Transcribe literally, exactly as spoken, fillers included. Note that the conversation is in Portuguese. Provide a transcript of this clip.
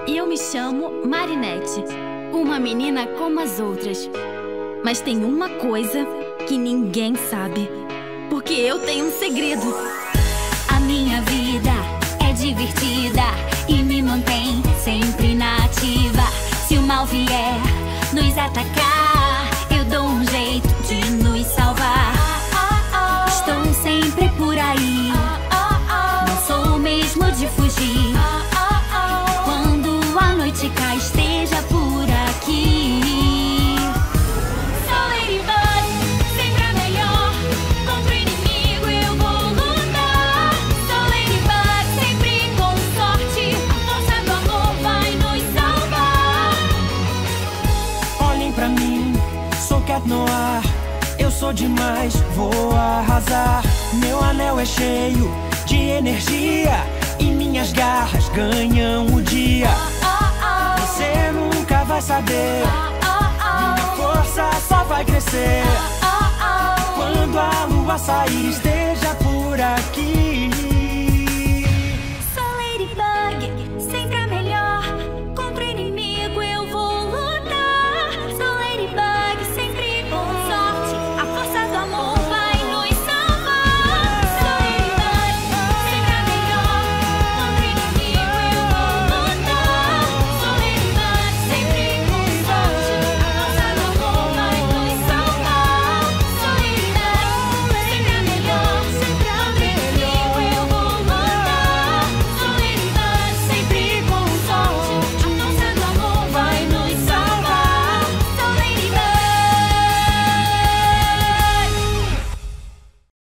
E eu me chamo Marinette, uma menina como as outras. Mas tem uma coisa que ninguém sabe, porque eu tenho um segredo. A minha vida é divertida e me mantém sempre na ativa. Se o mal vier nos atacar, eu dou um jeito de nos salvar. Estou sempre por aí, não sou mesmo de fugir. Quando a noite cai, esteja por aqui. Sou Ladybug, sempre a melhor. Contra o inimigo eu vou lutar. Sou Ladybug, sempre com sorte. A força do amor vai nos salvar. Olhem pra mim, sou Cat Noir. Eu sou demais, vou arrasar. Meu anel é cheio de energia e minhas garras ganham o dia. Você nunca vai saber, minha força só vai crescer. Quando a lua sair, esteja por aqui.